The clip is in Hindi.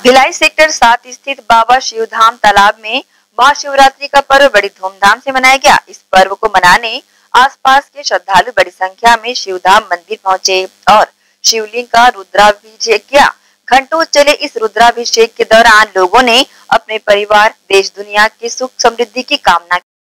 भिलाई सेक्टर 7 स्थित बाबा शिवधाम तालाब में महाशिवरात्रि का पर्व बड़ी धूमधाम से मनाया गया। इस पर्व को मनाने आसपास के श्रद्धालु बड़ी संख्या में शिवधाम मंदिर पहुंचे और शिवलिंग का रुद्राभिषेक किया। घंटों चले इस रुद्राभिषेक के दौरान लोगों ने अपने परिवार, देश दुनिया की सुख समृद्धि की कामना